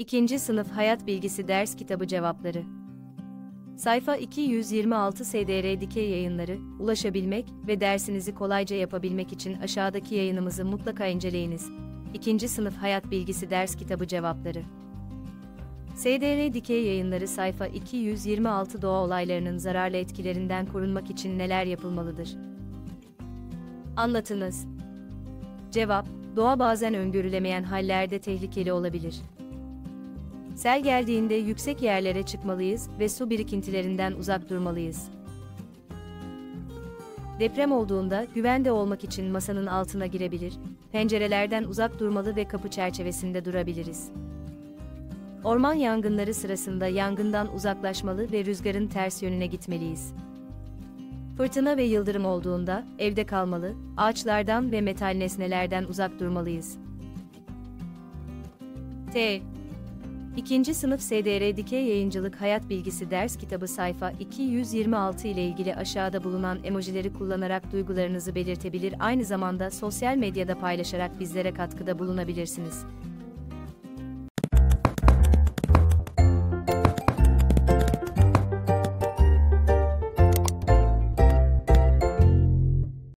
2. Sınıf Hayat Bilgisi Ders Kitabı Cevapları. Sayfa 226 SDR Dikey Yayınları, ulaşabilmek ve dersinizi kolayca yapabilmek için aşağıdaki yayınımızı mutlaka inceleyiniz. 2. Sınıf Hayat Bilgisi Ders Kitabı Cevapları. SDR Dikey Yayınları sayfa 226 Doğa olaylarının zararlı etkilerinden korunmak için neler yapılmalıdır? Anlatınız. Cevap: doğa bazen öngörülemeyen hallerde tehlikeli olabilir. Sel geldiğinde yüksek yerlere çıkmalıyız ve su birikintilerinden uzak durmalıyız. Deprem olduğunda güvende olmak için masanın altına girebilir, pencerelerden uzak durmalı ve kapı çerçevesinde durabiliriz. Orman yangınları sırasında yangından uzaklaşmalı ve rüzgarın ters yönüne gitmeliyiz. Fırtına ve yıldırım olduğunda evde kalmalı, ağaçlardan ve metal nesnelerden uzak durmalıyız. 2. Sınıf SDR Dikey Yayıncılık Hayat Bilgisi Ders Kitabı sayfa 226 ile ilgili aşağıda bulunan emojileri kullanarak duygularınızı belirtebilir, aynı zamanda sosyal medyada paylaşarak bizlere katkıda bulunabilirsiniz.